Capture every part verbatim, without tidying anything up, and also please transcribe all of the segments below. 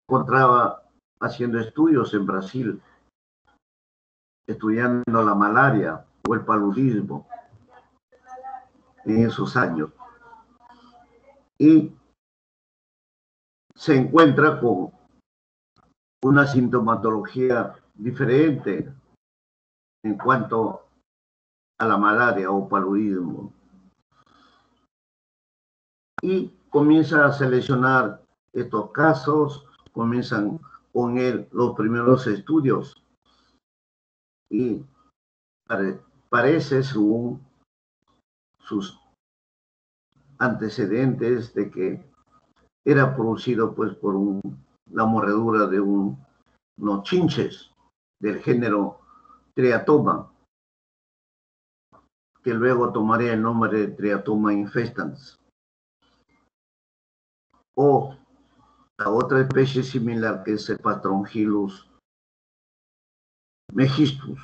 encontraba haciendo estudios en Brasil, estudiando la malaria o el paludismo en esos años. Y se encuentra con una sintomatología diferente en cuanto a la malaria o paludismo. Y comienza a seleccionar estos casos, comienzan con él los primeros estudios y pare, parece, según sus antecedentes, de que era producido pues por un, la mordedura de un, unos chinches del género Triatoma, que luego tomaría el nombre de Triatoma infestans. O la otra especie similar, que es el Patronhilus megistus,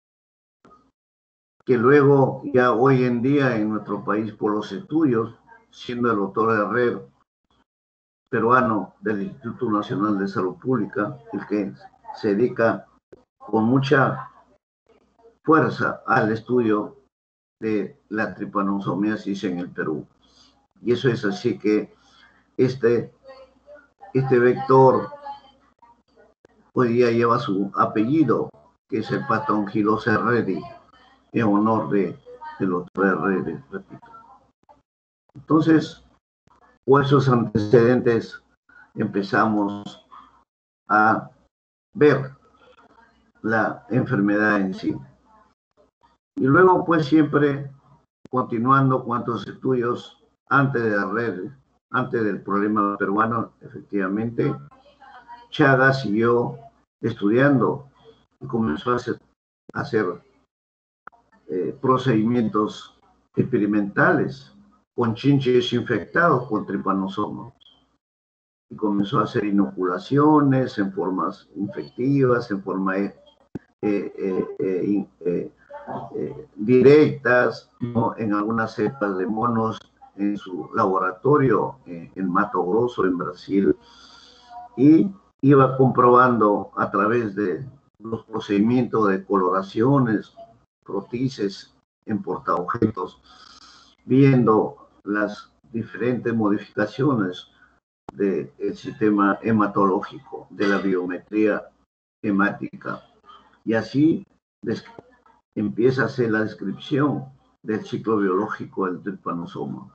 que luego ya hoy en día en nuestro país por los estudios, siendo el doctor Herrero, peruano del Instituto Nacional de Salud Pública, el que se dedica con mucha fuerza al estudio de la tripanosomiasis en el Perú. Y eso es así que este, este vector hoy día lleva su apellido, que es el Patronhilus herreri, en honor de, de los Herreri, repito. Entonces, por esos antecedentes empezamos a ver la enfermedad en sí. Y luego, pues, siempre continuando cuantos estudios antes de Herreri, antes del problema peruano, efectivamente, Chagas siguió estudiando y comenzó a hacer, a hacer eh, procedimientos experimentales con chinches infectados con tripanosomas. Y comenzó a hacer inoculaciones en formas infectivas, en forma eh, eh, eh, eh, eh, directas, ¿no? En algunas cepas de monos en su laboratorio eh, en Mato Grosso, en Brasil, y iba comprobando a través de los procedimientos de coloraciones, protices en portaobjetos, viendo las diferentes modificaciones del sistema hematológico, de la biometría hemática. Y así empieza a hacer la descripción del ciclo biológico del tripanosoma.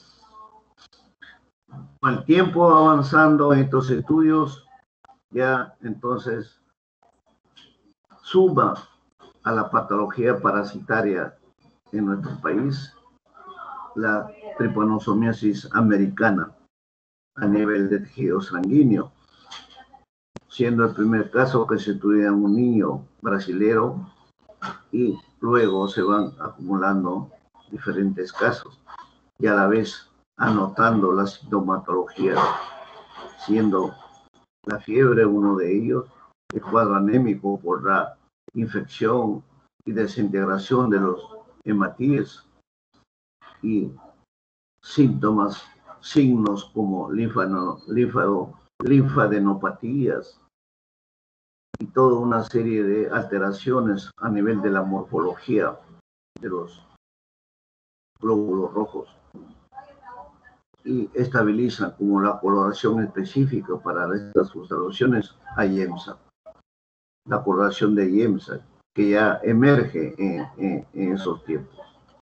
Al tiempo avanzando en estos estudios, ya entonces suma a la patología parasitaria en nuestro país la tripanosomiasis americana a nivel de tejido sanguíneo, siendo el primer caso que se estudia en un niño brasilero, y luego se van acumulando diferentes casos y a la vez anotando la sintomatología, siendo la fiebre uno de ellos, el cuadro anémico por la infección y desintegración de los hematíes, y síntomas, signos como linfano, linfado, linfadenopatías y toda una serie de alteraciones a nivel de la morfología de los glóbulos rojos, y estabilizan como la coloración específica para estas sustituciones a IEMSA, la coloración de IEMSA que ya emerge en, en, en esos tiempos.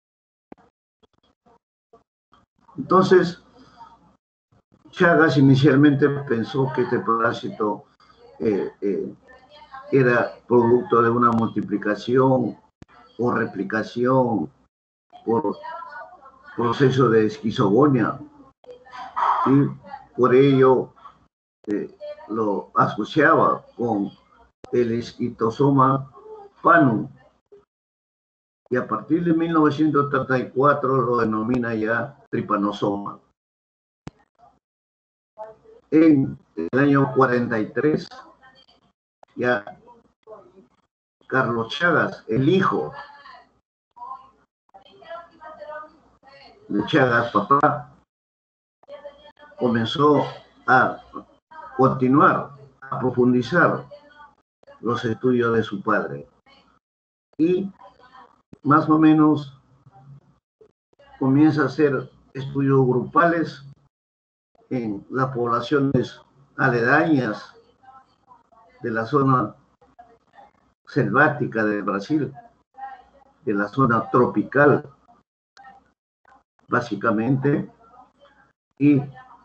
Entonces, Chagas inicialmente pensó que este parásito eh, eh, era producto de una multiplicación o replicación por proceso de esquizogonia, y por ello eh, lo asociaba con el esquitosoma panum, y a partir de mil novecientos treinta y cuatro lo denomina ya tripanosoma. En el año cuarenta y tres, ya Carlos Chagas, el hijo de Chagas, papá, comenzó a continuar, a profundizar los estudios de su padre. Y más o menos comienza a hacer estudios grupales en las poblaciones aledañas de la zona selvática de Brasil, de la zona tropical, básicamente, y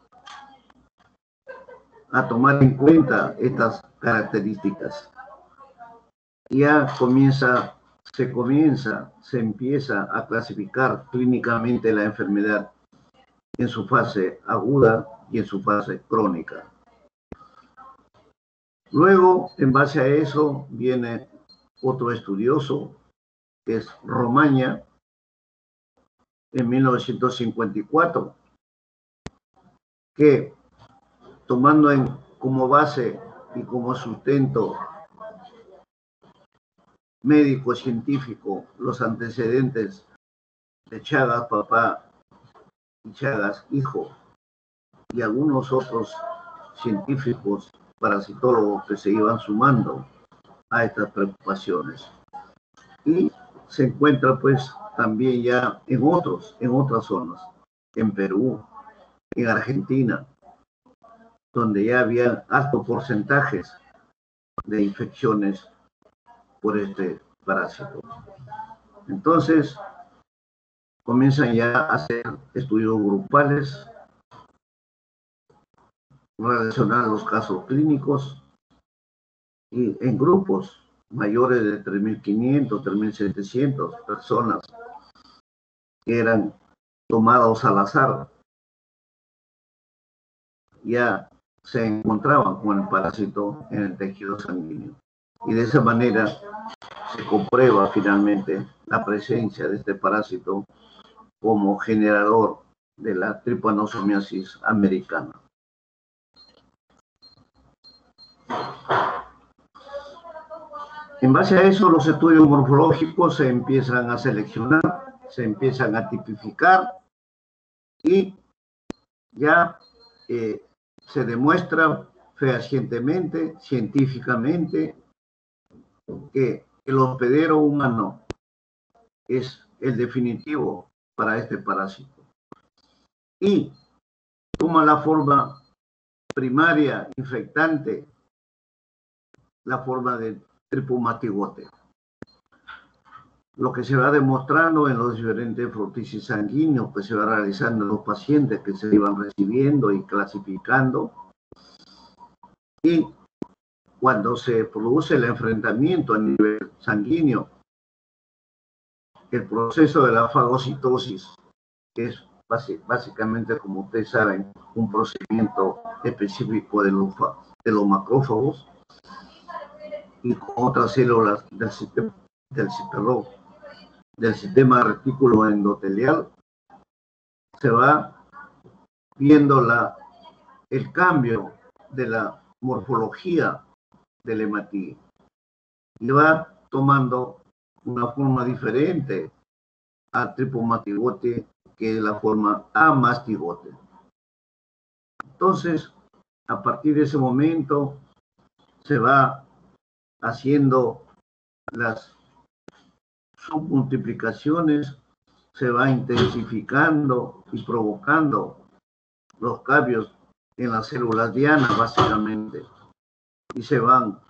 a tomar en cuenta estas características. Ya comienza, se comienza, se empieza a clasificar clínicamente la enfermedad en su fase aguda y en su fase crónica. Luego, en base a eso, viene otro estudioso, que es Romaña, en mil novecientos cincuenta y cuatro, que tomando en, como base y como sustento médico científico los antecedentes de Chagas papá y Chagas hijo y algunos otros científicos parasitólogos que se iban sumando a estas preocupaciones. Y se encuentra pues también ya en otros, en otras zonas, en Perú, en Argentina, donde ya había altos porcentajes de infecciones por este parásito. Entonces, comienzan ya a hacer estudios grupales, relacionar los casos clínicos y en grupos mayores de tres mil quinientos, tres mil setecientos personas que eran tomados al azar, ya se encontraban con el parásito en el tejido sanguíneo. Y de esa manera se comprueba finalmente la presencia de este parásito como generador de la tripanosomiasis americana. En base a eso, los estudios morfológicos se empiezan a seleccionar, se empiezan a tipificar y ya eh, se demuestra fehacientemente, científicamente, que el hospedero humano es el definitivo para este parásito. Y toma la forma primaria, infectante, la forma de tripomatigote. Lo que se va demostrando en los diferentes frotisis sanguíneos que se va realizando en los pacientes que se iban recibiendo y clasificando. Y cuando se produce el enfrentamiento a nivel sanguíneo, el proceso de la fagocitosis, que es básicamente, como ustedes saben, un procedimiento específico de los, de los macrófagos y con otras células del sistema, del, perdón, del sistema retículo endotelial, se va viendo la, el cambio de la morfología del hematín y va tomando una forma diferente al tripomatigote, que es la forma amastigote. Entonces, a partir de ese momento, se va haciendo las submultiplicaciones, se va intensificando y provocando los cambios en las células dianas, básicamente, y se van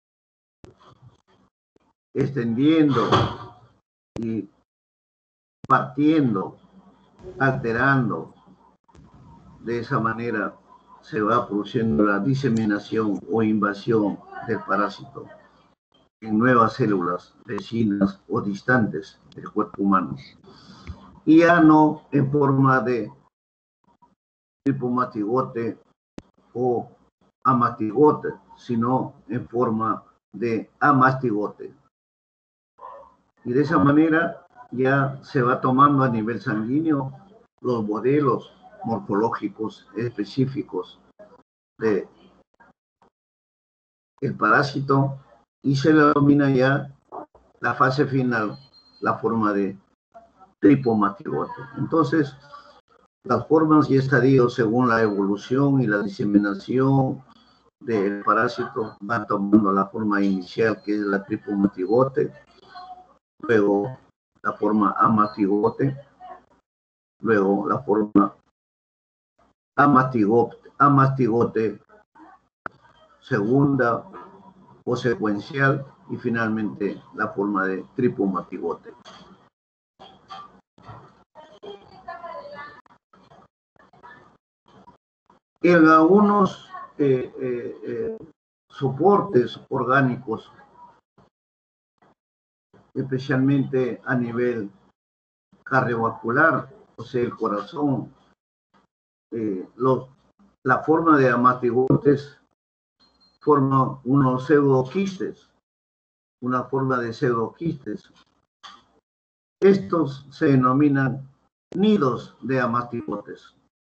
extendiendo y partiendo, alterando. De esa manera se va produciendo la diseminación o invasión del parásito en nuevas células vecinas o distantes del cuerpo humano. Y ya no en forma de tripomatigote o amastigote, sino en forma de amastigote. Y de esa manera ya se va tomando a nivel sanguíneo los modelos morfológicos específicos de el parásito y se denomina ya la fase final, la forma de tripomatigote. Entonces, las formas y estadios según la evolución y la diseminación del parásito van tomando la forma inicial, que es la tripomatigote, luego la forma amatigote, luego la forma amatigote, amastigote segunda o secuencial, y finalmente la forma de tripomatigote. En algunos eh, eh, eh, soportes orgánicos, especialmente a nivel cardiovascular, o sea, el corazón, eh, los, la forma de amatigotes forma unos pseudoquistes, una forma de pseudoquistes. Estos se denominan nidos de amatigotes,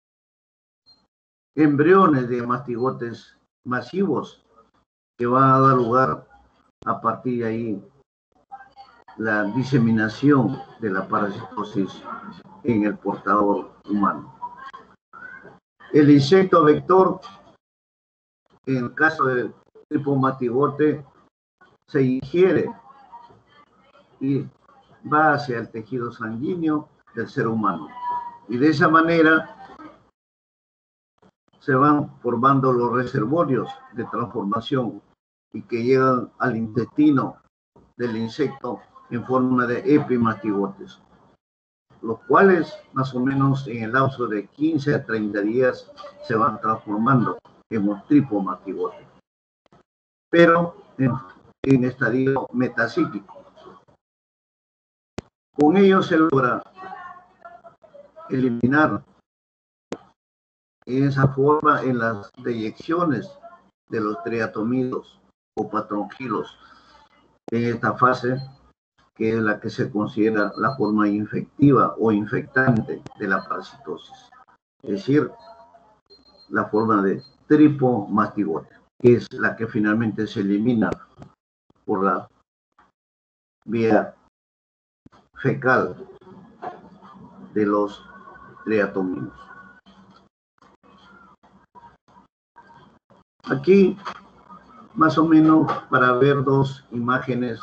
embriones de amatigotes masivos que van a dar lugar a partir de ahí la diseminación de la parasitosis en el portador humano. El insecto vector, en el caso del tripomatigote, se ingiere y va hacia el tejido sanguíneo del ser humano. Y de esa manera se van formando los reservorios de transformación y que llegan al intestino del insecto en forma de epimatigotes, los cuales más o menos en el lapso de quince a treinta días se van transformando en un tripomatigote, pero en, en estadio metacíclico. Con ello se logra eliminar en esa forma en las deyecciones de los triatomidos o patronquilos en esta fase, que es la que se considera la forma infectiva o infectante de la parasitosis, es decir, la forma de tripomatigote, que es la que finalmente se elimina por la vía fecal de los triatominos. Aquí, más o menos, para ver dos imágenes,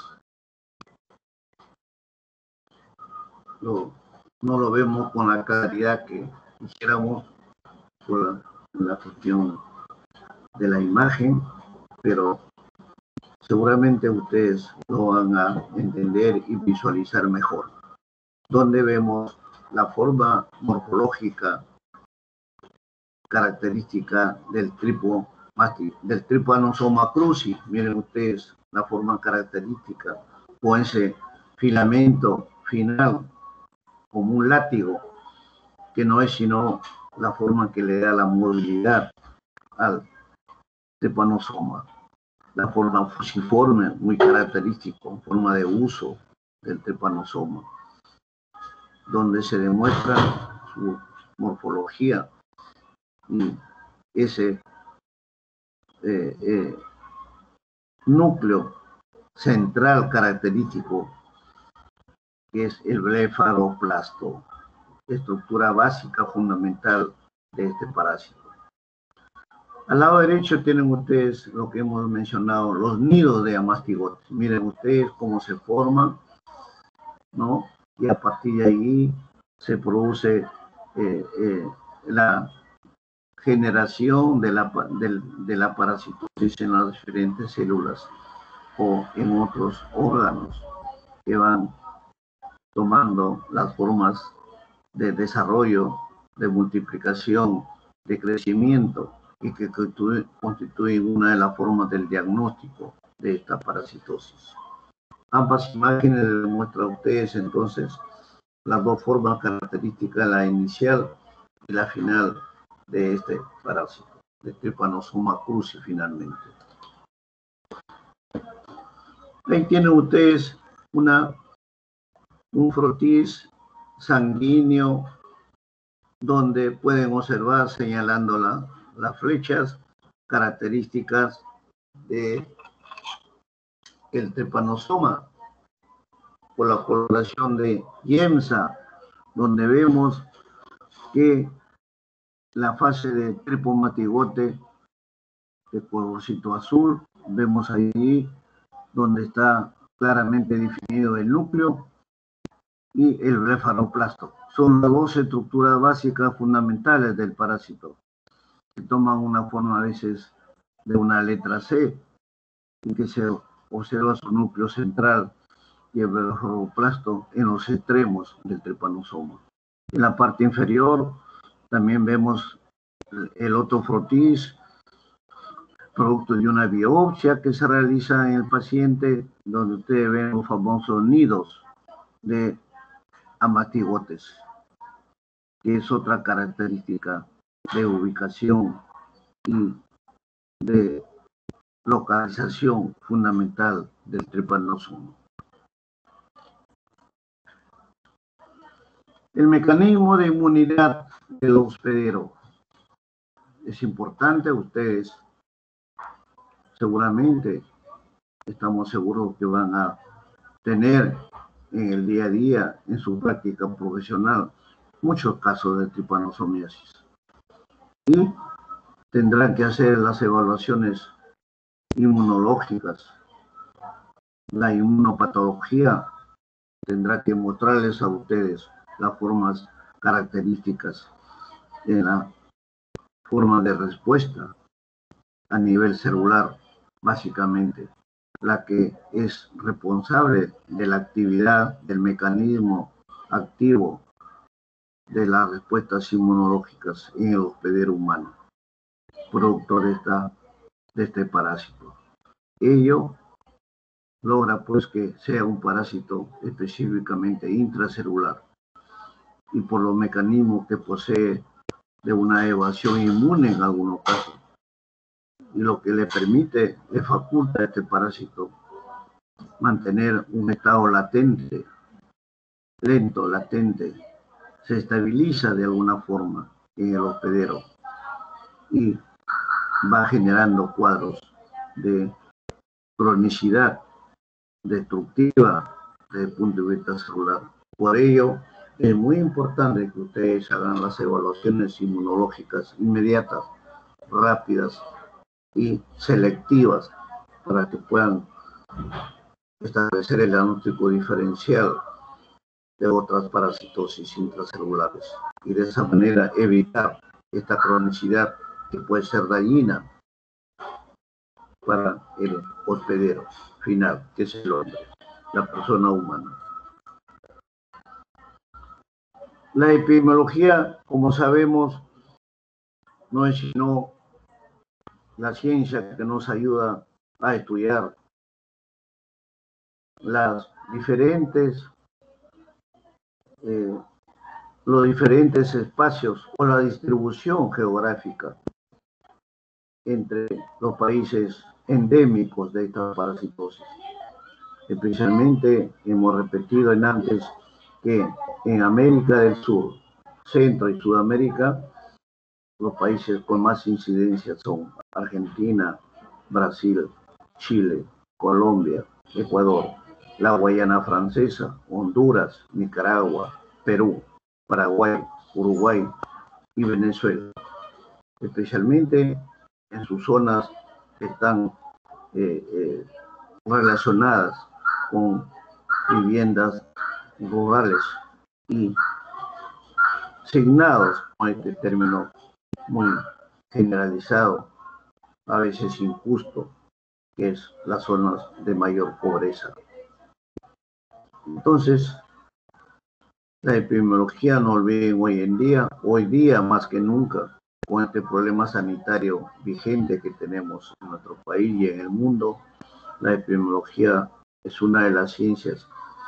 lo, no lo vemos con la claridad que quisiéramos por la, la cuestión de la imagen, pero seguramente ustedes lo van a entender y visualizar mejor, donde vemos la forma morfológica característica del tripo del Trypanosoma cruzi. Miren ustedes la forma característica, o ese filamento final como un látigo, que no es sino la forma que le da la movilidad al Trypanosoma. La forma fusiforme, muy característica, en forma de uso del Trypanosoma, donde se demuestra su morfología y ese eh, eh, núcleo central característico que es el blefaroplasto, estructura básica fundamental de este parásito. Al lado derecho tienen ustedes lo que hemos mencionado, los nidos de amastigotes. Miren ustedes cómo se forman, ¿no? Y a partir de ahí se produce eh, eh, la generación de la, de, de la parasitosis en las diferentes células o en otros órganos que van tomando las formas de desarrollo, de multiplicación, de crecimiento, y que constituyen una de las formas del diagnóstico de esta parasitosis. Ambas imágenes les muestran a ustedes entonces las dos formas características, la inicial y la final de este parásito, de Trypanosoma cruzi finalmente. Ahí tienen ustedes una, un frotis sanguíneo donde pueden observar señalando la, las flechas características de el Trypanosoma por la coloración de Yemsa, donde vemos que la fase de tripomatigote de colorcito azul, vemos ahí donde está claramente definido el núcleo y el blefaroplasto. Son las dos estructuras básicas fundamentales del parásito, que toman una forma a veces de una letra C, y que se observa su núcleo central y el blefaroplasto en los extremos del trepanosoma. En la parte inferior también vemos el otofrotis, producto de una biopsia que se realiza en el paciente, donde ustedes ven los famosos nidos de amatigotes, que es otra característica de ubicación y de localización fundamental del trepanosoma. El mecanismo de inmunidad del hospedero es importante. Ustedes seguramente, estamos seguros que van a tener en el día a día, en su práctica profesional, muchos casos de tripanosomiasis. Y tendrán que hacer las evaluaciones inmunológicas. La inmunopatología tendrá que mostrarles a ustedes las formas características de la forma de respuesta a nivel celular, básicamente, la que es responsable de la actividad del mecanismo activo de las respuestas inmunológicas en el hospedero humano, producto de, esta, de este parásito. Ello logra pues que sea un parásito específicamente intracelular, y por los mecanismos que posee de una evasión inmune en algunos casos, y lo que le permite, le faculta a este parásito mantener un estado latente, lento, latente, se estabiliza de alguna forma en el hospedero y va generando cuadros de cronicidad destructiva desde el punto de vista celular. Por ello, es muy importante que ustedes hagan las evaluaciones inmunológicas inmediatas, rápidas y selectivas, para que puedan establecer el diagnóstico diferencial de otras parasitosis intracelulares, y de esa manera evitar esta cronicidad que puede ser dañina para el hospedero final, que es el hombre, la persona humana. La epidemiología, como sabemos, no es sino la ciencia que nos ayuda a estudiar las diferentes, eh, los diferentes espacios o la distribución geográfica entre los países endémicos de esta parasitosis. Especialmente hemos repetido en antes que en América del Sur, Centro y Sudamérica, los países con más incidencia son Argentina, Brasil, Chile, Colombia, Ecuador, la Guayana Francesa, Honduras, Nicaragua, Perú, Paraguay, Uruguay y Venezuela. Especialmente en sus zonas que están eh, eh, relacionadas con viviendas rurales y signados con este término muy generalizado, a veces injusto, que es las zonas de mayor pobreza. Entonces, la epidemiología, no olviden, hoy en día, hoy día más que nunca, con este problema sanitario vigente que tenemos en nuestro país y en el mundo, la epidemiología es una de las ciencias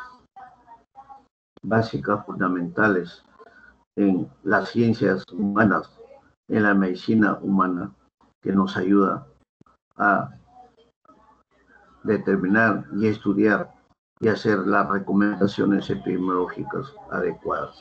básicas, fundamentales en las ciencias humanas, en la medicina humana, que nos ayuda a determinar y estudiar y hacer las recomendaciones epidemiológicas adecuadas.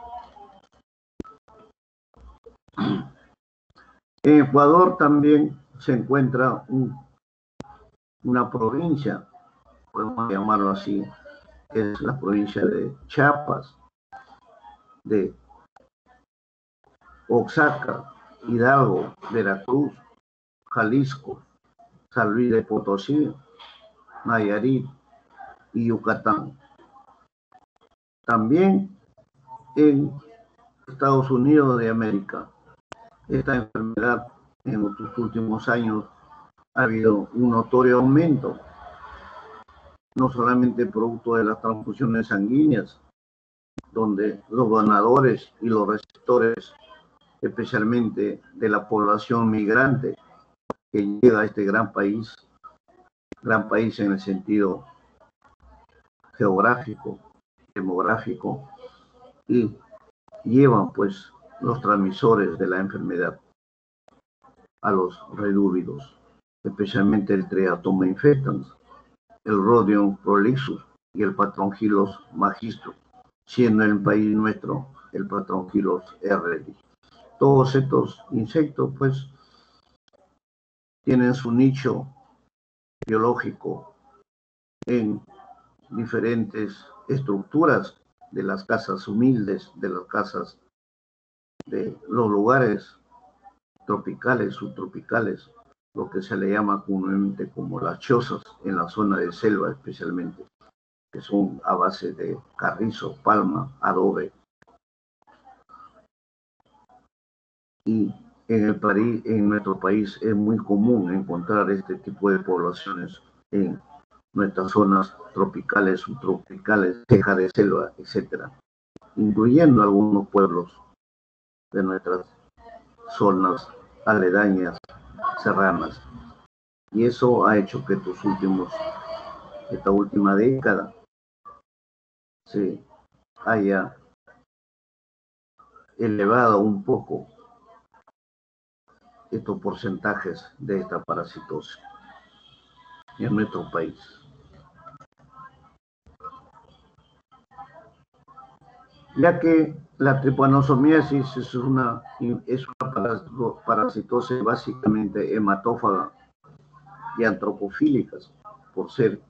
En Ecuador también se encuentra un, una provincia, podemos llamarlo así, que es la provincia de Chiapas, de Oaxaca, Hidalgo, Veracruz, Jalisco, San Luis de Potosí, Nayarit y Yucatán. También en Estados Unidos de América, esta enfermedad en los últimos años ha habido un notorio aumento, no solamente producto de las transfusiones sanguíneas, donde los donadores y los receptores, especialmente de la población migrante que llega a este gran país, gran país en el sentido geográfico, demográfico, y llevan pues los transmisores de la enfermedad a los redúvidos, especialmente el Triatoma infectans, el Rhodium prolixus y el Patrongylos magistrum, siendo en el país nuestro el Patrongylos rd. Todos estos insectos pues tienen su nicho biológico en diferentes estructuras de las casas humildes, de las casas de los lugares tropicales, subtropicales, lo que se le llama comúnmente como las chozas en la zona de selva especialmente, que son a base de carrizo, palma, adobe. Y en, el país, en nuestro país es muy común encontrar este tipo de poblaciones en nuestras zonas tropicales, subtropicales, ceja de selva, etcétera, incluyendo algunos pueblos de nuestras zonas aledañas, serranas. Y eso ha hecho que estos últimos, esta última década se haya elevado un poco estos porcentajes de esta parasitosis en nuestro país. Ya que la tripanosomiasis es una, es una parasitosis básicamente hematófaga y antropofílicas, por ser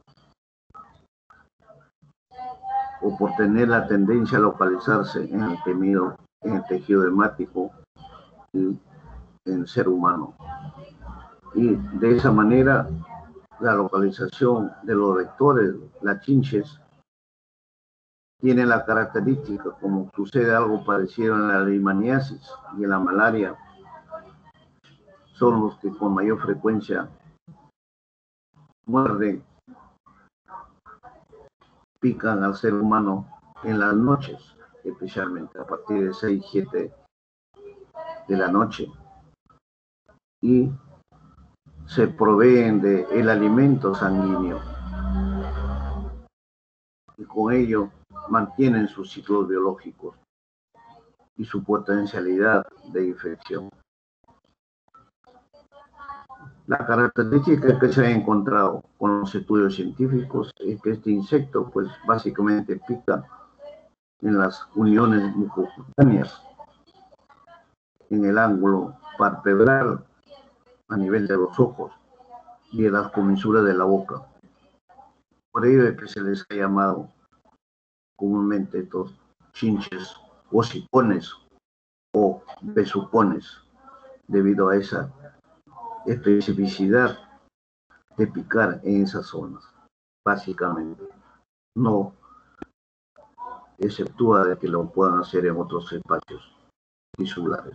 o por tener la tendencia a localizarse en el tejido, en el tejido hemático y en el ser humano. Y de esa manera, la localización de los vectores, las chinches, tiene la característica, como sucede algo parecido en la leishmaniasis y en la malaria, son los que con mayor frecuencia muerden, pican al ser humano en las noches, especialmente a partir de seis, siete de la noche, y se proveen de el alimento sanguíneo y con ello mantienen sus ciclos biológicos y su potencialidad de infección. La característica que se ha encontrado con los estudios científicos es que este insecto pues básicamente pica en las uniones mucocutáneas, en el ángulo palpebral a nivel de los ojos y en las comisuras de la boca. Por ello es que se les ha llamado comúnmente estos chinches o sipones o besucones, debido a esa especificidad de picar en esas zonas, básicamente. No exceptúa de que lo puedan hacer en otros espacios tisulares.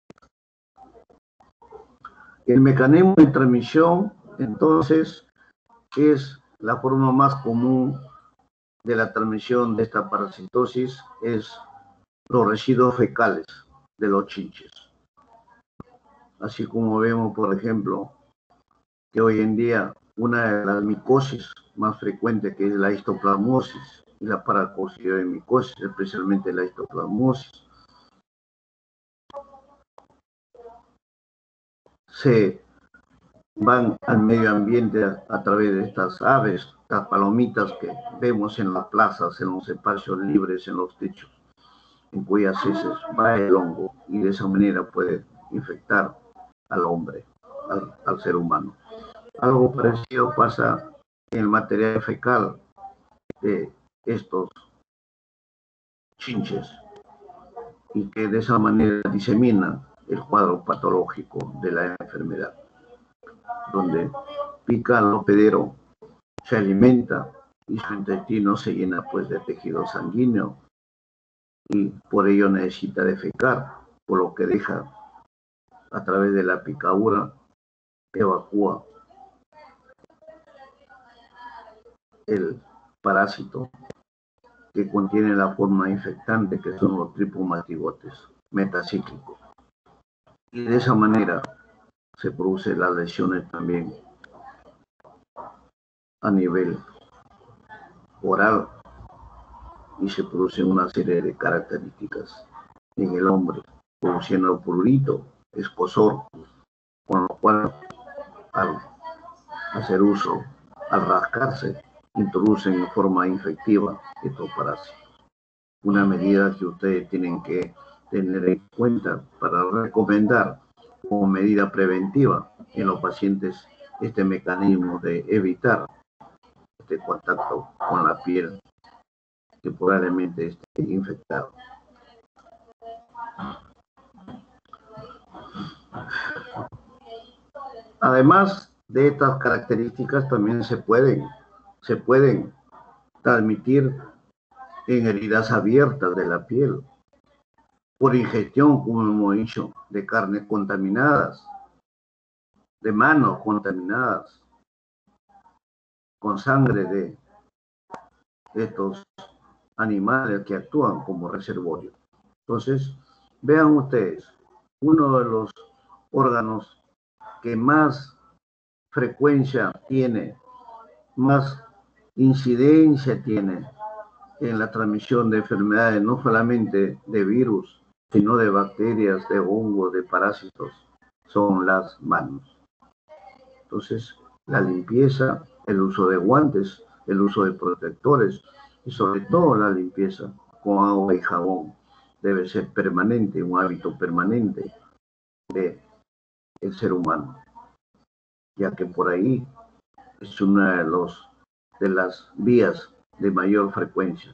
El mecanismo de transmisión, entonces, es la forma más común de la transmisión de esta parasitosis, es los residuos fecales de los chinches. Así como vemos, por ejemplo, que hoy en día una de las micosis más frecuentes, que es la histoplasmosis y la paracoccidiomicosis, especialmente la histoplasmosis, se van al medio ambiente a, a través de estas aves, estas palomitas que vemos en las plazas, en los espacios libres, en los techos, en cuyas heces va el hongo y de esa manera puede infectar al hombre, al, al ser humano. Algo parecido pasa en el material fecal de estos chinches y que de esa manera disemina el cuadro patológico de la enfermedad. donde pica al hospedero, se alimenta y su intestino se llena pues de tejido sanguíneo y por ello necesita defecar, por lo que deja a través de la picadura, evacúa el parásito que contiene la forma infectante que son los tripomatigotes metacíclicos. Y de esa manera se producen las lesiones también a nivel oral y se producen una serie de características en el hombre, produciendo prurito, escozor, con lo cual al hacer uso, al rascarse, introducen en forma infectiva estos parásitos. Una medida que ustedes tienen que tener en cuenta para recomendar como medida preventiva en los pacientes este mecanismo de evitar este contacto con la piel que probablemente esté infectado. Además de estas características, también se pueden, se pueden transmitir en heridas abiertas de la piel, por ingestión, como hemos dicho, de carnes contaminadas, de manos contaminadas, con sangre de estos animales que actúan como reservorio. Entonces, vean ustedes, uno de los órganos que más frecuencia tiene, más incidencia tiene en la transmisión de enfermedades, no solamente de virus, sino de bacterias, de hongos, de parásitos, son las manos. Entonces, la limpieza, el uso de guantes, el uso de protectores y sobre todo la limpieza con agua y jabón debe ser permanente, un hábito permanente del ser humano, ya que por ahí es una de, los, de las vías de mayor frecuencia.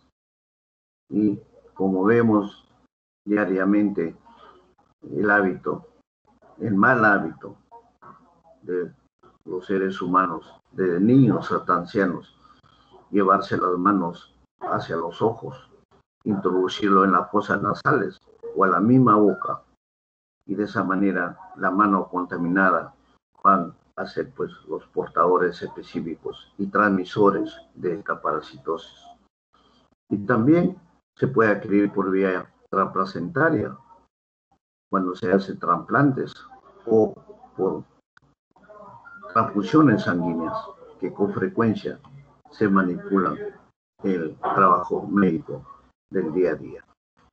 Y como vemos diariamente, el hábito, el mal hábito de los seres humanos, desde niños hasta ancianos, llevarse las manos hacia los ojos, introducirlo en las fosas nasales o a la misma boca, y de esa manera la mano contaminada van a ser pues los portadores específicos y transmisores de esta parasitosis. Y también se puede adquirir por vía transplacentaria cuando se hace trasplantes o por transfusiones sanguíneas que con frecuencia se manipulan el trabajo médico del día a día.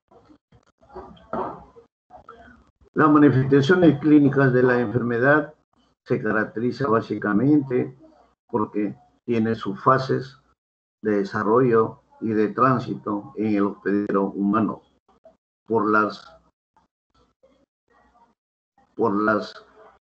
Las manifestaciones clínicas de la enfermedad se caracteriza básicamente porque tiene sus fases de desarrollo y de tránsito en el hospedero humano por las por las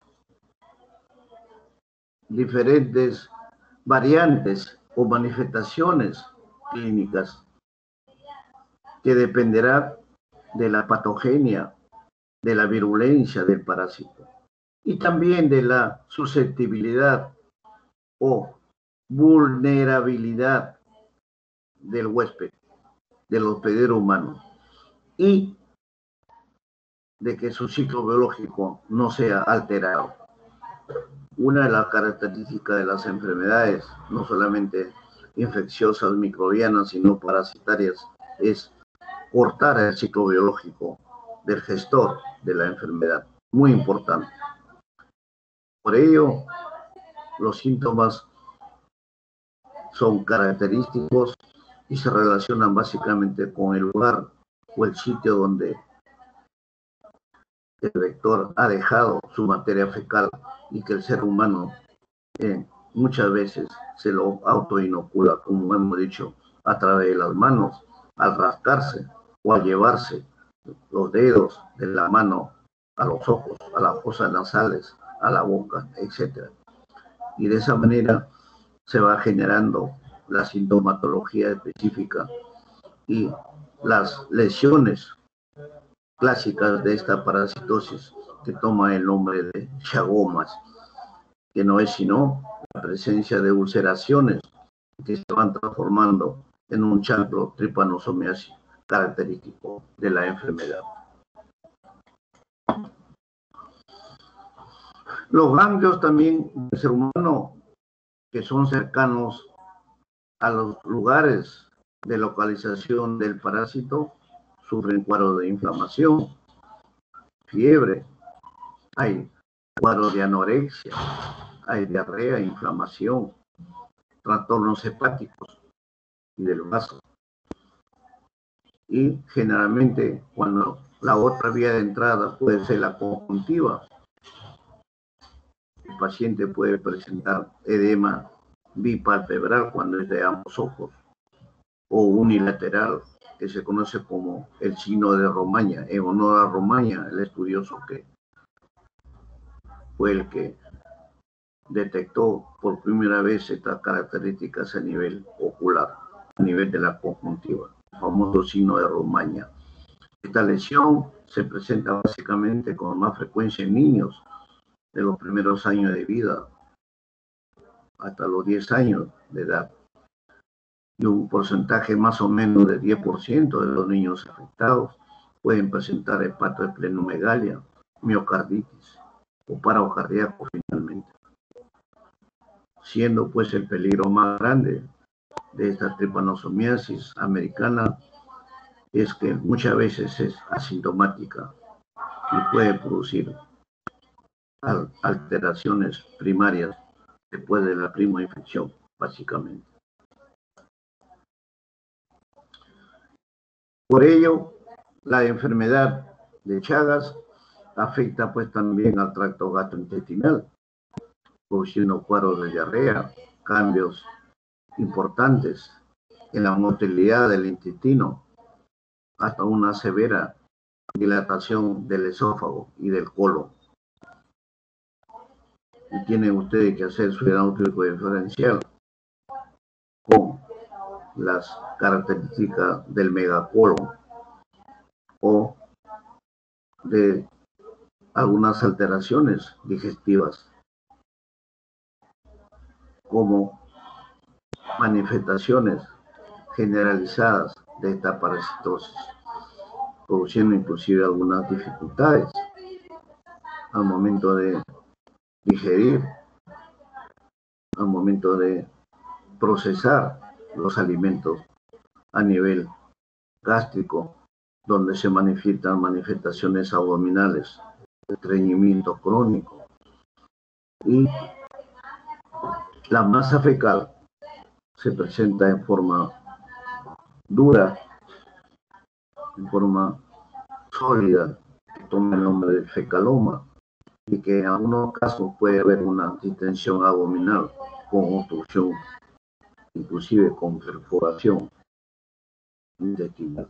diferentes variantes o manifestaciones clínicas que dependerá de la patogenia, de la virulencia del parásito y también de la susceptibilidad o vulnerabilidad del huésped, del hospedero humano, y de que su ciclo biológico no sea alterado. Una de las características de las enfermedades, no solamente infecciosas, microbianas, sino parasitarias, es cortar el ciclo biológico del gestor de la enfermedad. Muy importante. Por ello, los síntomas son característicos y se relacionan básicamente con el lugar o el sitio donde el vector ha dejado su materia fecal y que el ser humano eh, muchas veces se lo autoinocula, como hemos dicho, a través de las manos, al rascarse o al llevarse los dedos de la mano a los ojos, a las fosas nasales, a la boca, etcétera. Y de esa manera se va generando la sintomatología específica y las lesiones clásicas de esta parasitosis que toma el nombre de chagomas que no es sino la presencia de ulceraciones que se van transformando en un chancro tripanosomiasis característico de la enfermedad. Los ganglios también del ser humano, que son cercanos a los lugares de localización del parásito, sufren cuadros de inflamación, fiebre, hay cuadros de anorexia, hay diarrea, inflamación, trastornos hepáticos y del vaso. Y generalmente, cuando la otra vía de entrada puede ser la conjuntiva, el paciente puede presentar edema bipalpebral cuando es de ambos ojos, o unilateral, que se conoce como el signo de Romaña, en honor a Romaña, el estudioso que fue el que detectó por primera vez estas características a nivel ocular, a nivel de la conjuntiva, el famoso signo de Romaña. Esta lesión se presenta básicamente con más frecuencia en niños de los primeros años de vida hasta los diez años de edad. Y un porcentaje más o menos de diez por ciento de los niños afectados pueden presentar hepatoesplenomegalia, miocarditis o paro cardíaco finalmente. Siendo pues el peligro más grande de esta tripanosomiasis americana es que muchas veces es asintomática y puede producir alteraciones primarias después de la primera infección, básicamente. Por ello, la enfermedad de Chagas afecta pues también al tracto gastrointestinal, produciendo cuadros de diarrea, cambios importantes en la motilidad del intestino, hasta una severa dilatación del esófago y del colon. Y tienen ustedes que hacer su diagnóstico diferencial con las características del megacolon o de algunas alteraciones digestivas, como manifestaciones generalizadas de esta parasitosis, produciendo inclusive algunas dificultades al momento de digerir, al momento de procesar los alimentos a nivel gástrico, donde se manifiestan manifestaciones abdominales, estreñimiento crónico, y la masa fecal se presenta en forma dura, en forma sólida, que toma el nombre de fecaloma, y que en algunos casos puede haber una distensión abdominal con obstrucción, inclusive con perforación intestinal.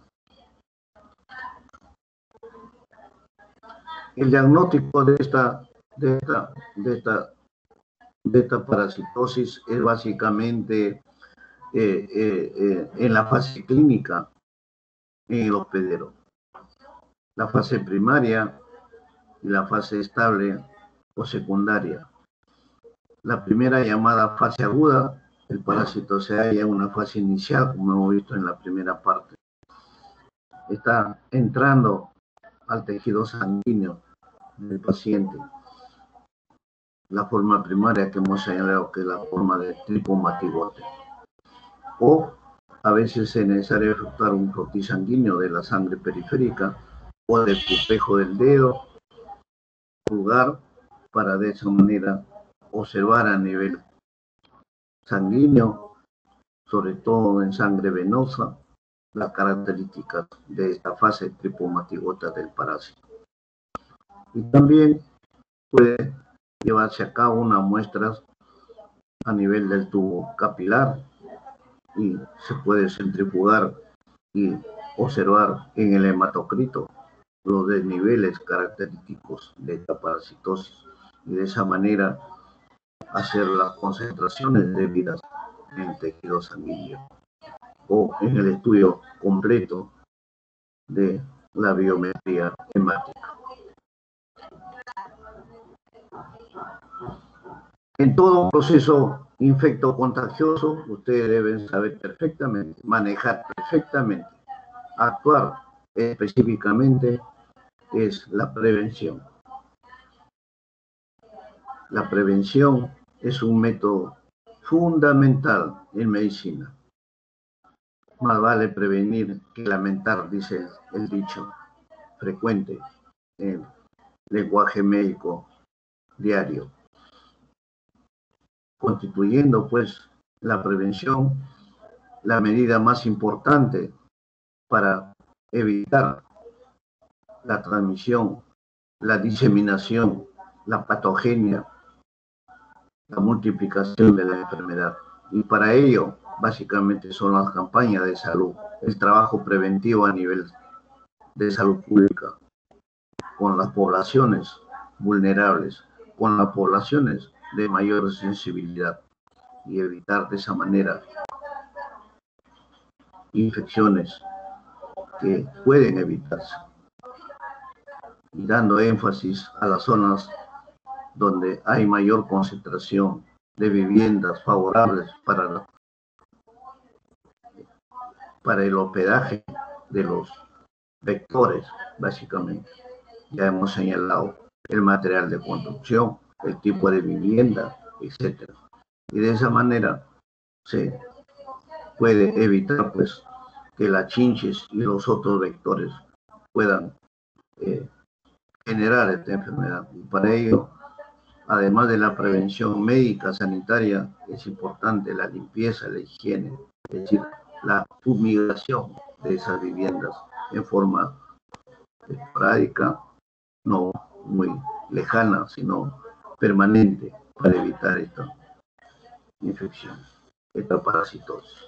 El diagnóstico de esta, de esta, de esta, de esta parasitosis es básicamente eh, eh, eh, en la fase clínica en el hospedero. La fase primaria y la fase estable o secundaria. La primera, llamada fase aguda, el parásito se halla en una fase inicial, como hemos visto en la primera parte. Está entrando al tejido sanguíneo del paciente. La forma primaria que hemos señalado, que es la forma de tripomatigote. O a veces es necesario efectuar un frotis sanguíneo de la sangre periférica o del pupejo del dedo pulgar, para de esa manera observar a nivel sanguíneo, sobre todo en sangre venosa, las características de esta fase tripomatigota del parásito. Y también puede llevarse a cabo unas muestras a nivel del tubo capilar y se puede centrifugar y observar en el hematocrito los desniveles característicos de esta parasitosis y de esa manera hacer las concentraciones debidas en el tejido sanguíneo o en el estudio completo de la biometría hemática. En todo proceso infecto-contagioso, ustedes deben saber perfectamente, manejar perfectamente, actuar específicamente es la prevención. La prevención es un método fundamental en medicina. Más vale prevenir que lamentar, dice el dicho frecuente en lenguaje médico diario, constituyendo pues la prevención la medida más importante para evitar la transmisión, la diseminación, la patogenia, la multiplicación de la enfermedad. Y para ello, básicamente, son las campañas de salud, el trabajo preventivo a nivel de salud pública, con las poblaciones vulnerables, con las poblaciones de mayor sensibilidad, y evitar de esa manera infecciones que pueden evitarse, y dando énfasis a las zonas donde hay mayor concentración de viviendas favorables para, para el hospedaje de los vectores, básicamente. Ya hemos señalado el material de construcción, el tipo de vivienda, etcétera. Y de esa manera se puede evitar pues que las chinches y los otros vectores puedan eh, generar esta enfermedad. Y para ello, además de la prevención médica, sanitaria, es importante la limpieza, la higiene, es decir, la fumigación de esas viviendas en forma esporádica, no muy lejana, sino permanente, para evitar esta infección, esta parasitosis.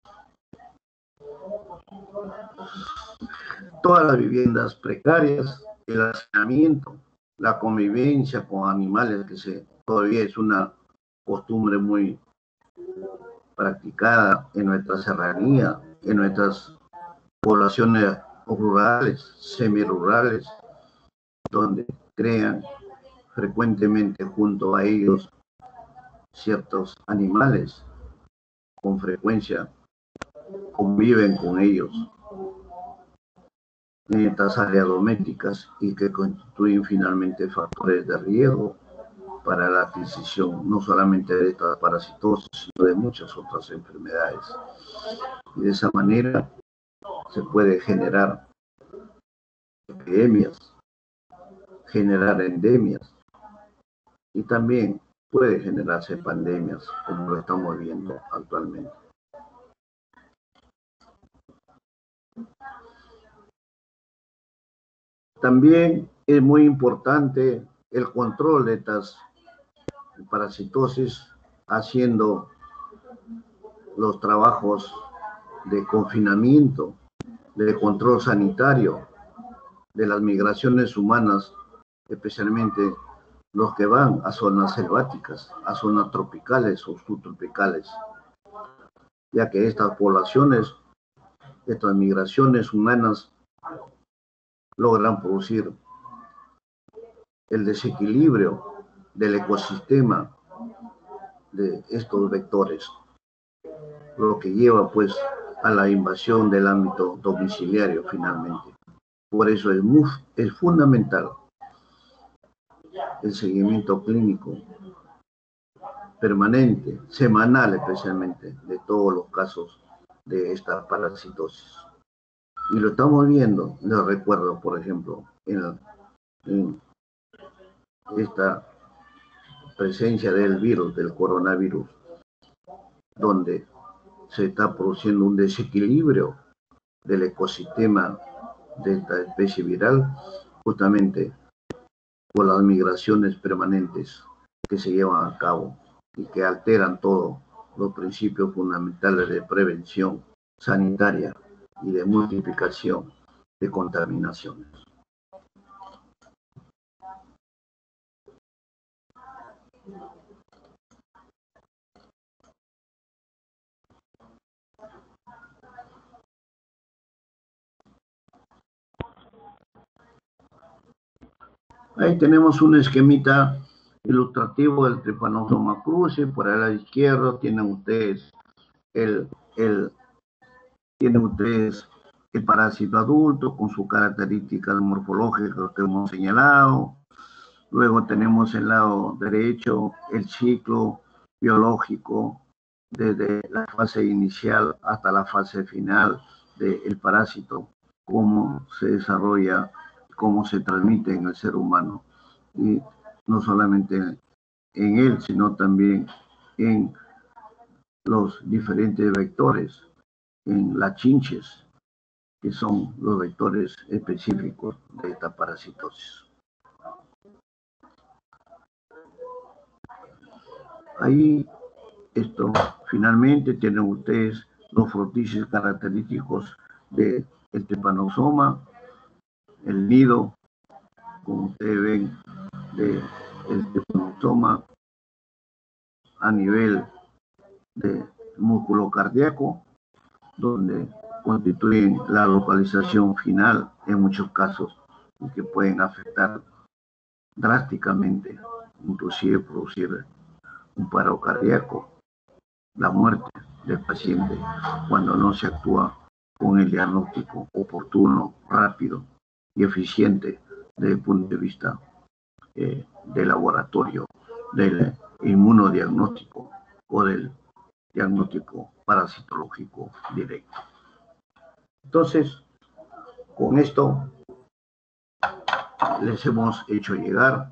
Todas las viviendas precarias, el hacinamiento, la convivencia con animales, que se, todavía es una costumbre muy practicada en nuestra serranía, en nuestras poblaciones rurales, semirurales, donde crean frecuentemente junto a ellos ciertos animales, con frecuencia conviven con ellos en estas áreas domésticas y que constituyen finalmente factores de riesgo para la adquisición no solamente de esta parasitosis, sino de muchas otras enfermedades. Y de esa manera se puede generar epidemias, generar endemias, y también puede generarse pandemias, como lo estamos viendo actualmente. También es muy importante el control de estas parasitosis, haciendo los trabajos de confinamiento, de control sanitario, de las migraciones humanas, especialmente los que van a zonas selváticas, a zonas tropicales o subtropicales, ya que estas poblaciones, estas migraciones humanas, logran producir el desequilibrio del ecosistema de estos vectores, lo que lleva pues a la invasión del ámbito domiciliario finalmente. Por eso es, muy, es fundamental el seguimiento clínico permanente, semanal especialmente, de todos los casos de esta parasitosis. Y lo estamos viendo, les recuerdo, por ejemplo, en, en esta presencia del virus, del coronavirus, donde se está produciendo un desequilibrio del ecosistema de esta especie viral, justamente por las migraciones permanentes que se llevan a cabo y que alteran todos los principios fundamentales de prevención sanitaria y de multiplicación de contaminaciones. Ahí tenemos un esquemita ilustrativo del Trypanosoma cruzi. Por el lado izquierdo tienen ustedes el, el, tienen ustedes el parásito adulto con sus características morfológicas que hemos señalado. Luego tenemos el lado derecho el ciclo biológico desde la fase inicial hasta la fase final del parásito, cómo se desarrolla, cómo se transmite en el ser humano. Y no solamente en él, sino también en los diferentes vectores, en las chinches, que son los vectores específicos de esta parasitosis. Ahí, esto, finalmente tienen ustedes los frontices característicos del Trypanosoma, el nido, como ustedes ven, del Trypanosoma a nivel de músculo cardíaco, donde constituyen la localización final en muchos casos y que pueden afectar drásticamente, inclusive producir un paro cardíaco, la muerte del paciente cuando no se actúa con el diagnóstico oportuno, rápido y eficiente desde el punto de vista eh, del laboratorio, del inmunodiagnóstico o del diagnóstico parasitológico directo. Entonces, con esto les hemos hecho llegar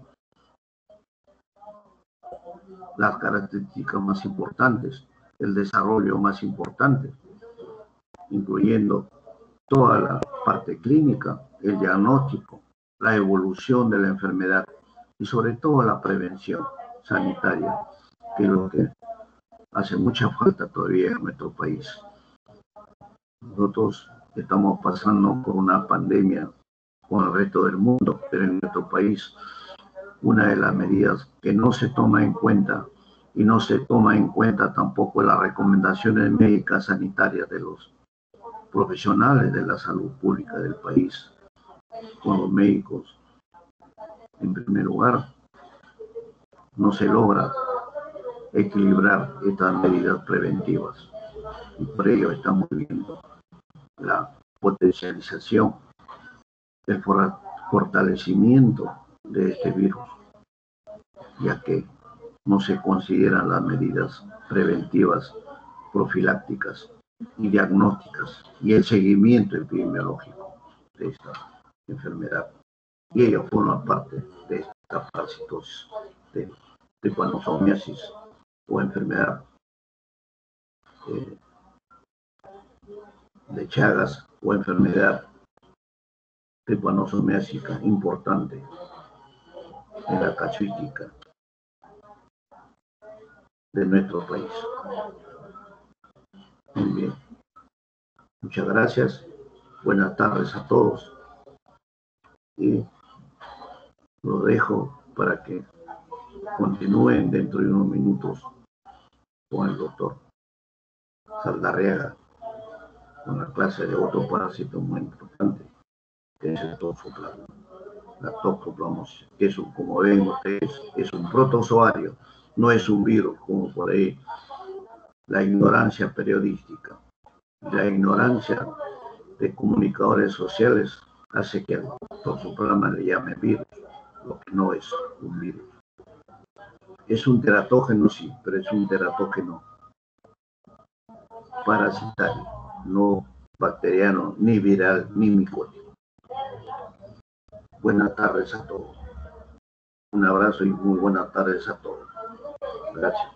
las características más importantes, el desarrollo más importante, incluyendo toda la parte clínica, el diagnóstico, la evolución de la enfermedad y sobre todo la prevención sanitaria, que es lo que hace mucha falta todavía en nuestro país. Nosotros estamos pasando por una pandemia con el resto del mundo, pero en nuestro país una de las medidas que no se toma en cuenta y no se toma en cuenta tampoco las recomendaciones médicas sanitarias de los profesionales de la salud pública del país, con los médicos. En primer lugar, no se logra equilibrar estas medidas preventivas y por ello estamos viendo la potencialización, el fortalecimiento de este virus, ya que no se consideran las medidas preventivas, profilácticas y diagnósticas y el seguimiento epidemiológico de esta enfermedad. Y ello forma parte de esta parasitosis de tripanosomiasis o enfermedad eh, de Chagas o enfermedad tripanosomiásica importante en la casuística de nuestro país. Muy bien. Muchas gracias. Buenas tardes a todos. Y lo dejo para que continúen dentro de unos minutos con el doctor Saldarriaga, con la clase de otro parásito muy importante, que es el toxoplasma. La toxoplasmosis, que es un, como ven ustedes, es un protozoario, no es un virus, como por ahí la ignorancia periodística, la ignorancia de comunicadores sociales hace que al toxoplasma le llame virus, lo que no es un virus. Es un teratógeno, sí, pero es un teratógeno parasitario, no bacteriano, ni viral, ni micótico. Buenas tardes a todos. Un abrazo y muy buenas tardes a todos. Gracias.